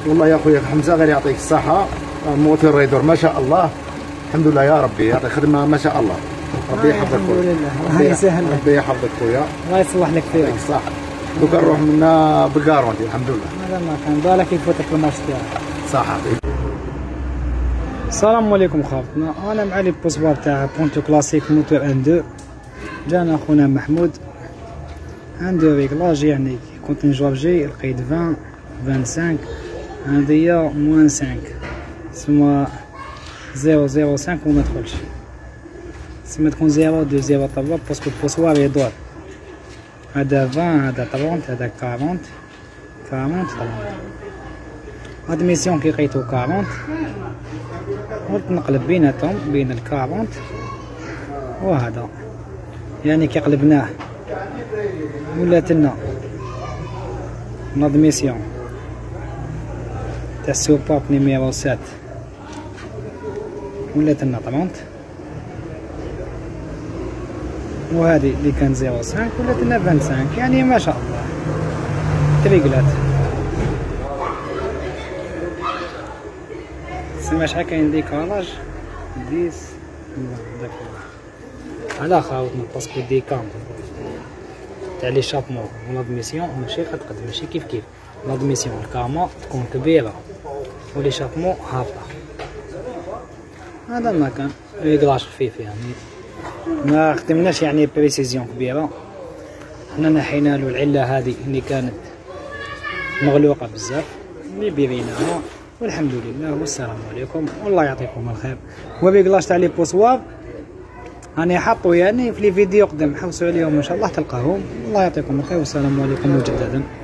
والله يا خويا حمزه غير يعطيك الصحه، موتور ريدور ما شاء الله، الحمد لله يا ربي، يعطيك خدمه ما شاء الله. ربي يحفظك خويا. الحمد لله الله يسهل. ربي يحفظك خويا. الله يصلح لك فيه. يعطيك الصحه. دوكا نروح منا بالكارونتي الحمد لله. هذا ما كان بالك يفوتك الماتش تاعك. صح حبيبي. السلام عليكم خاوتنا، انا مع لي بوسوار تاع بونتو كلاسيك موتور ان دو. جانا خونا محمود عنده ريكلاج، يعني كنت نجواب جي لقيت 20 25 هاديا موان 5 سما 005 وما تدخلش، سما تكون 02 03 باسكو البوسوار يدور. هذا 20 هذا 30 هذا 40 30. هاد ميسيون كي لقيتو 40 قلت نقلب بيناتهم بين ال 40 وهذا، يعني كي قلبناه ولات لنا نوض ميسيون تاع السوباب نيميرو 7 ولات لنا 30، وهذه اللي كان 05 ولات لنا 25، يعني ما شاء الله تريقلات. سما شحال كاين ديكالاج 10 على خاوتنا باسكو ديكام تاع لي شابمون لادميسيون ماشي قد ماشي كيف لادميسيون الكاما تكون كبيره ولي شابمون هابطه. هذا ما كان ريكلاج خفيف، يعني ما خدمناش يعني بريسيزيون كبيره. حنا نحينا له العله هذه اللي كانت مغلوقه بزاف اللي بيريناها، والحمد لله والسلام عليكم والله يعطيكم الخير. وريكلاج تاع لي بوسوار راني حاطو يعني في لي فيديو قدام، حوسوا عليهم ان شاء الله تلقاهم. الله يعطيكم الخير والسلام عليكم مجددا.